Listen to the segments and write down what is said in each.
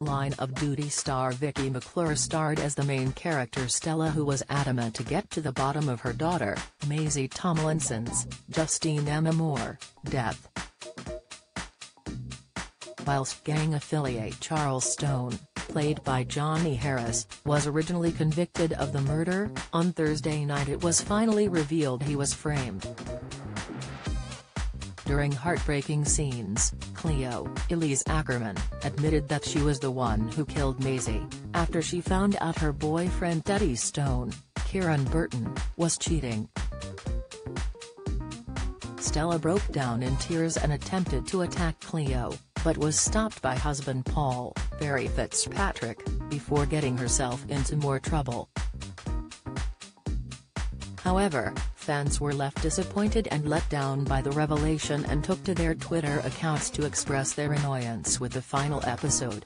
Line of Duty star Vicky McClure starred as the main character Stella, who was adamant to get to the bottom of her daughter, Maisie Tomlinson's, Justine Emma Moore, death. Whilst gang affiliate Charles Stone, played by Johnny Harris, was originally convicted of the murder, on Thursday night it was finally revealed he was framed. During heartbreaking scenes, Cleo, Elise Ackerman, admitted that she was the one who killed Maisie, after she found out her boyfriend Eddie Stone, Kieran Burton, was cheating. Stella broke down in tears and attempted to attack Cleo, but was stopped by husband Paul, Barry Fitzpatrick, before getting herself into more trouble. However, fans were left disappointed and let down by the revelation and took to their Twitter accounts to express their annoyance with the final episode.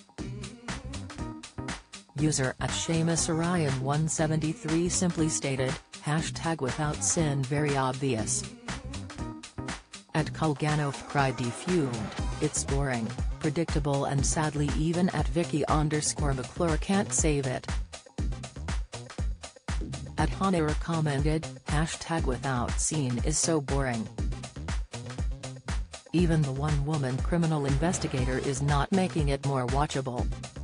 User @SeamusOrion173 simply stated, #without sin very obvious. @Kulganov cried defumed, it's boring, predictable and sadly even @Vicky_McClure can't save it. @Hanira commented, #without scene is so boring. Even the one-woman criminal investigator is not making it more watchable.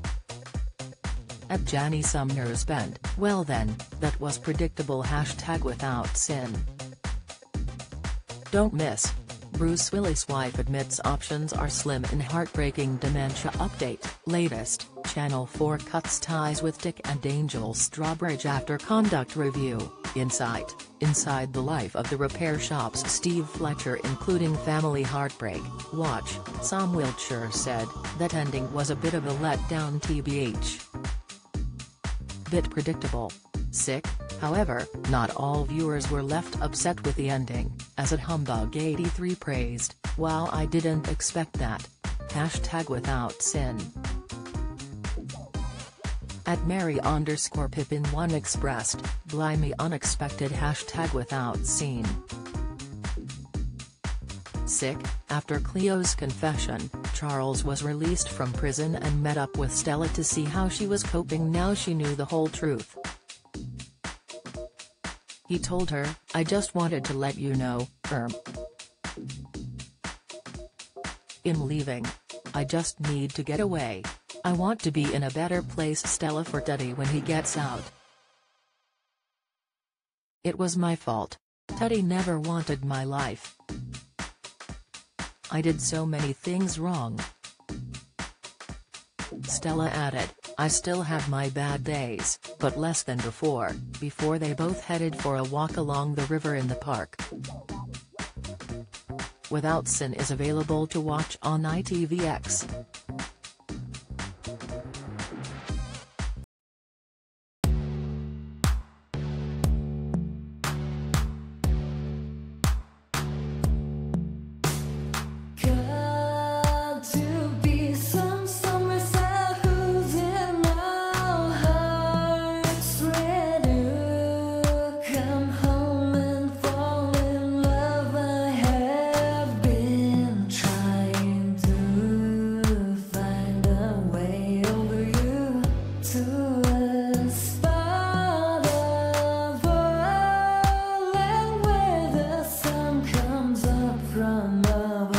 @Janny Sumner's bent, well then, that was predictable #without sin. Don't miss. Bruce Willis' wife admits options are slim in heartbreaking dementia update, latest, Channel 4 cuts ties with Dick and Angel Strawbridge after conduct review, inside the life of the repair shop's Steve Fletcher including family heartbreak, watch, Sam Wiltshire said, that ending was a bit of a letdown tbh. Bit predictable. Sick, however, not all viewers were left upset with the ending, as @Humbug83 praised, wow I didn't expect that. #without sin. @Mary_Pippin1 expressed, blimey unexpected #without scene. Sick, after Cleo's confession, Charles was released from prison and met up with Stella to see how she was coping now she knew the whole truth. He told her, I just wanted to let you know, in leaving. I just need to get away. I want to be in a better place Stella for Teddy when he gets out. It was my fault. Teddy never wanted my life. I did so many things wrong. Stella added, I still have my bad days, but less than before they both headed for a walk along the river in the park. Without Sin is available to watch on ITVX. From above.